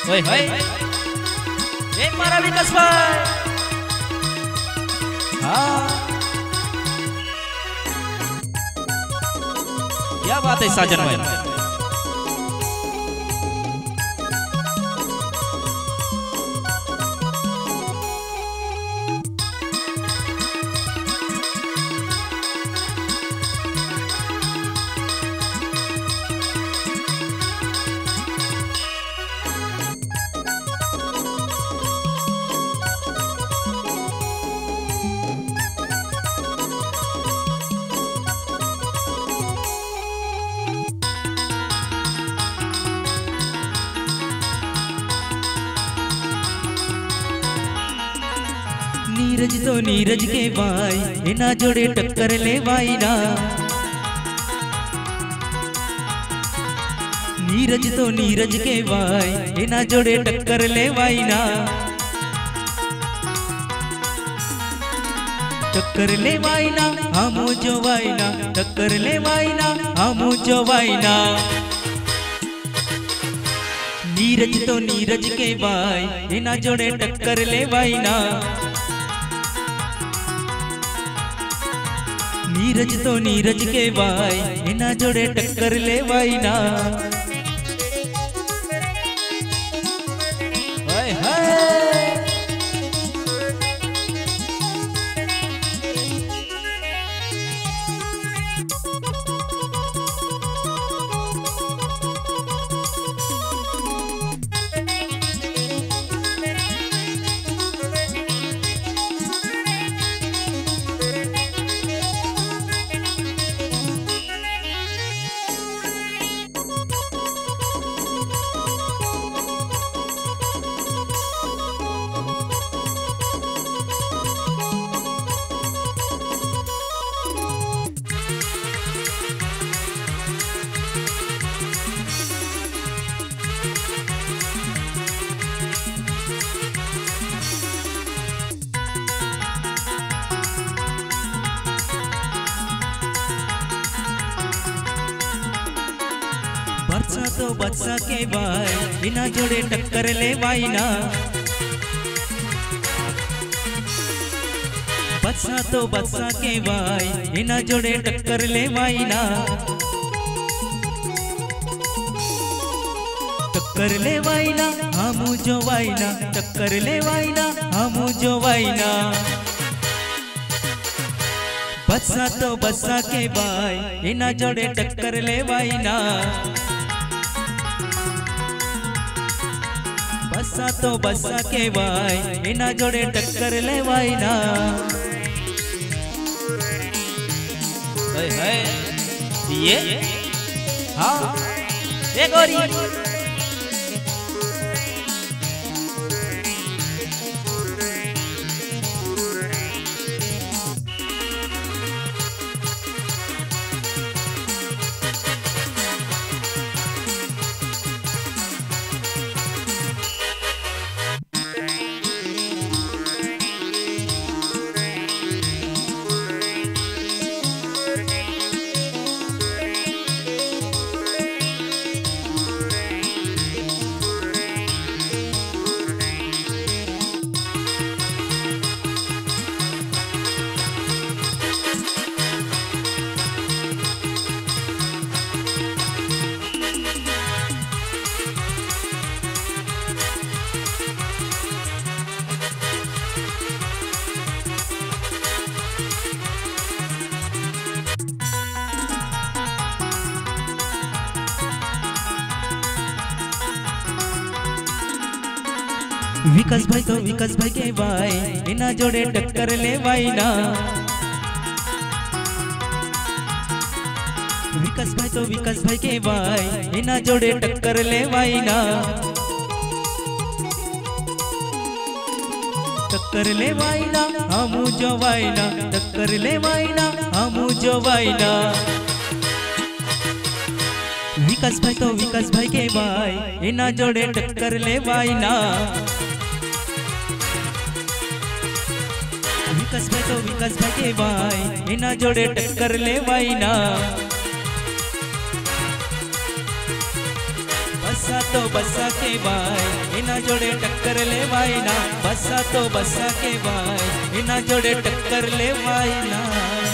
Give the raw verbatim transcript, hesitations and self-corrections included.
ओए होए ये मारा विकास भाई। हाँ क्या बात है साजन भाई। नीरज तो नीरज के भाई इना जोड़े टक्कर ले भाई ना। नीरज तो नीरज के भाई इना जोड़े टक्कर ले भाई ना। टक्कर ले भाई ना हमू जो भाई ना। टक्कर ले भाई ना हमू जो भाई ना। नीरज तो नीरज के भाई इना जोड़े टक्कर ले भाई ना। नीरज तो नीरज के भाई इना जोड़े टक्कर ले भाई ना। हाय हाय बच्चा तो बच्चा के भाई इना जोड़े टक्कर ले भाई ना। बच्चा तो बच्चा के भाई इना जोड़े टक्कर ले भाई ना। टक्कर ले भाई ना हमू जो भाई ना। टक्कर ले भाई ना हमू जो भाई ना। बच्चा तो बच्चा के भाई इना जोड़े टक्कर ले भाई ना। बसा तो बसा के भाई इना जोड़े टक्कर ले भाई ना। हाय ये हाँ ये गोरी विकास भाई तो विकास भाई के भाई इना जोड़े टक्कर ले भाई ना। विकास भाई तो विकास भाई के भाई इना जोड़े टक्कर ले भाई ना। टक्कर ले भाई ना हमू जो भाई ना। टक्कर ले भाई ना हमू जो भाई ना। विकास भाई तो विकास भाई के भाई इना जोड़े टक्कर ले भाई ना। विकास भाई तो विकास भाई के भाई इना जोड़े टक्कर ले भाई ना। बसा तो बसा के भाई इना जोड़े टक्कर ले वाइना बसा तो बसा के भाई इना जोड़े टक्कर ले वाइना।